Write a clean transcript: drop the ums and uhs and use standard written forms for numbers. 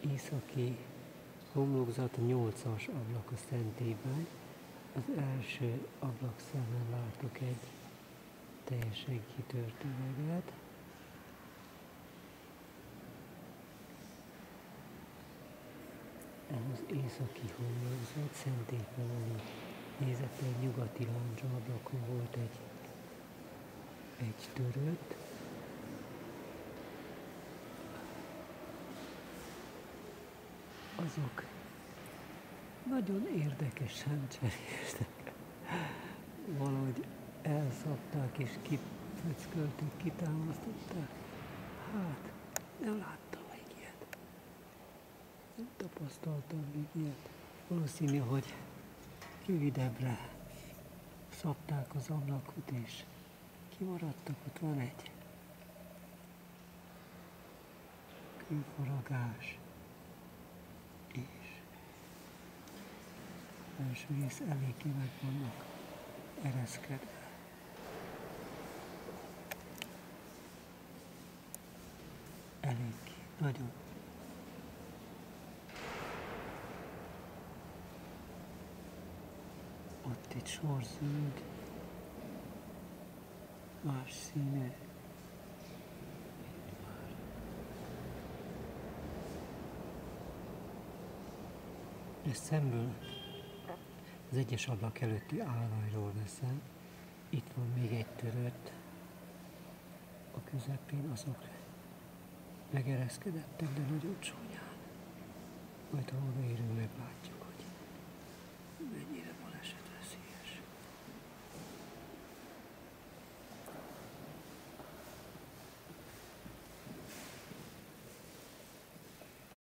északi homlokzat 8-as ablak a szentélyben. Az első ablakszemben látok egy teljesen kitört üveget. Ez az északi homlokzat, szentély felé nézett egy nyugati láncsablakon volt egy törött. Azok nagyon érdekesen cseréltek. Valahogy elszabták és kipöckölték, kitámasztották. Hát, nem láttam még ilyet. Nem tapasztaltam még ilyet. Valószínű, hogy rövidebbre szabták az ablakot és kimaradtak. Ott van egy kőfaragás. És első rész eléggé meg vannak ereszkedve. Eléggé, nagyon. Ott egy sor zöld, más színű. És szemből az egyes ablak előtti állványról veszem. Itt van még egy törött a közepén, azok megereszkedettek, de nagyon csúnyán. Majd ha odaérünk, meglátjuk, hogy mennyire